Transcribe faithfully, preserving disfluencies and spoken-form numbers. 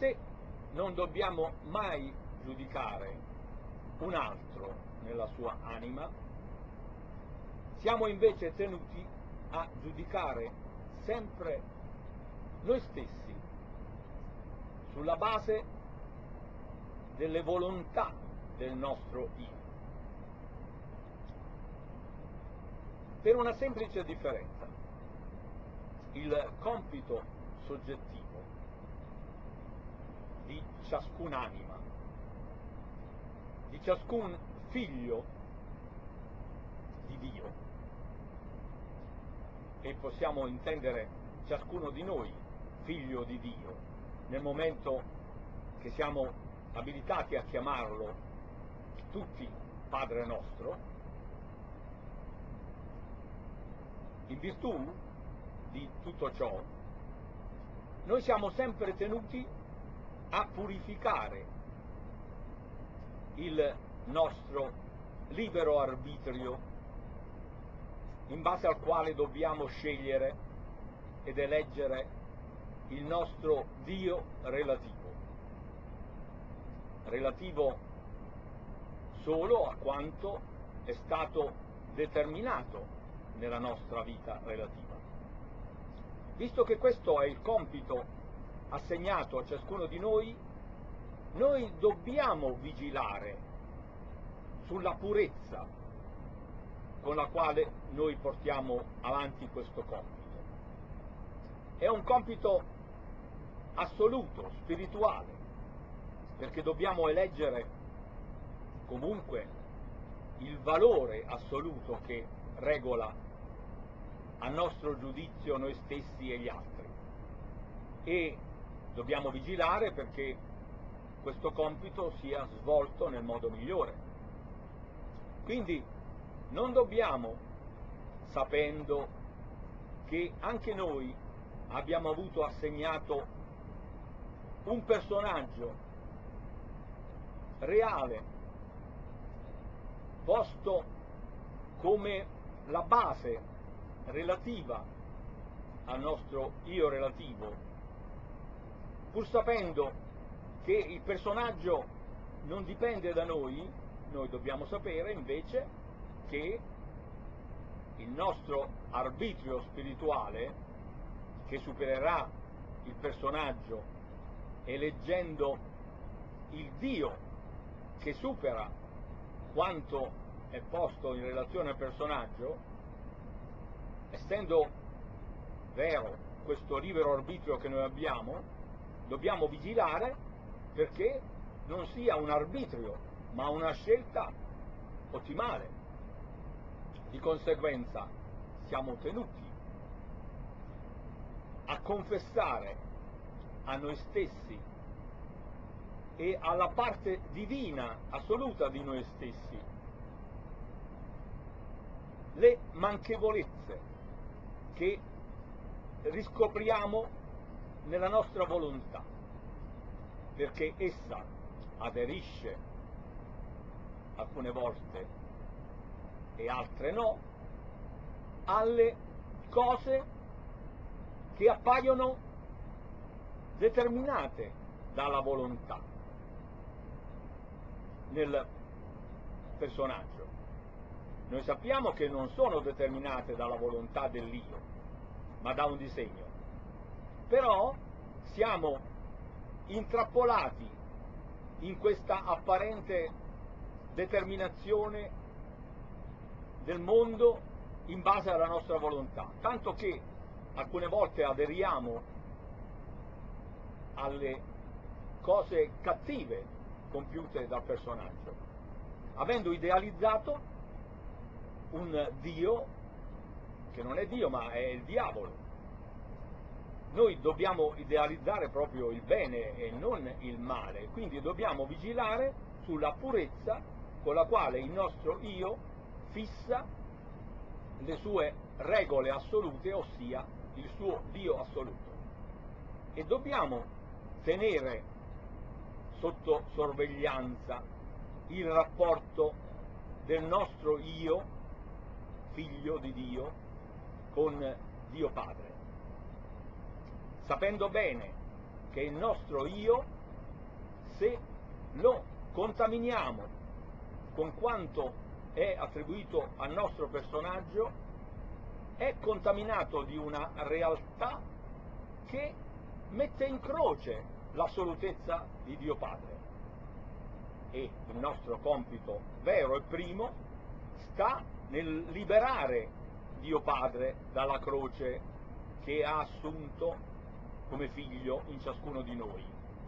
se non dobbiamo mai giudicare un altro nella sua anima, siamo invece tenuti a giudicare sempre noi stessi sulla base delle volontà del nostro io, per una semplice differenza: il compito soggettivo di ciascun'anima, di ciascun figlio di Dio, e possiamo intendere ciascuno di noi figlio di Dio nel momento che siamo abilitati a chiamarlo tutti Padre nostro, in virtù di tutto ciò noi siamo sempre tenuti a purificare il nostro libero arbitrio, in base al quale dobbiamo scegliere ed eleggere il nostro Dio relativo, relativo solo a quanto è stato determinato nella nostra vita relativa. Visto che questo è il compito assegnato a ciascuno di noi, noi dobbiamo vigilare sulla purezza con la quale noi portiamo avanti questo compito. È un compito assoluto, spirituale, perché dobbiamo eleggere comunque il valore assoluto che regola a nostro giudizio noi stessi e gli altri, e dobbiamo vigilare perché questo compito sia svolto nel modo migliore. Quindi non dobbiamo, sapendo che anche noi abbiamo avuto assegnato un personaggio reale, posto come la base relativa al nostro io relativo, pur sapendo che il personaggio non dipende da noi, noi dobbiamo sapere invece che il nostro arbitrio spirituale, che supererà il personaggio eleggendo il Dio che supera quanto è posto in relazione al personaggio, essendo vero questo libero arbitrio che noi abbiamo, dobbiamo vigilare perché non sia un arbitrio, ma una scelta ottimale. Di conseguenza siamo tenuti a confessare a noi stessi e alla parte divina assoluta di noi stessi le manchevolezze che riscopriamo nella nostra volontà, perché essa aderisce alcune volte e altre no alle cose che appaiono determinate dalla volontà nel personaggio. Noi sappiamo che non sono determinate dalla volontà dell'io, ma da un disegno. Però siamo intrappolati in questa apparente determinazione del mondo in base alla nostra volontà, tanto che alcune volte aderiamo alle cose cattive compiute dal personaggio, avendo idealizzato un Dio che non è Dio ma è il diavolo. Noi dobbiamo idealizzare proprio il bene e non il male, quindi dobbiamo vigilare sulla purezza con la quale il nostro io fissa le sue regole assolute, ossia il suo Dio assoluto, e dobbiamo tenere sotto sorveglianza il rapporto del nostro io, figlio di Dio, con Dio Padre, sapendo bene che il nostro io, se lo contaminiamo con quanto è attribuito al nostro personaggio, è contaminato di una realtà che mette in croce l'assolutezza di Dio Padre. E il nostro compito vero e primo sta nel liberare Dio Padre dalla croce che ha assunto come figlio in ciascuno di noi.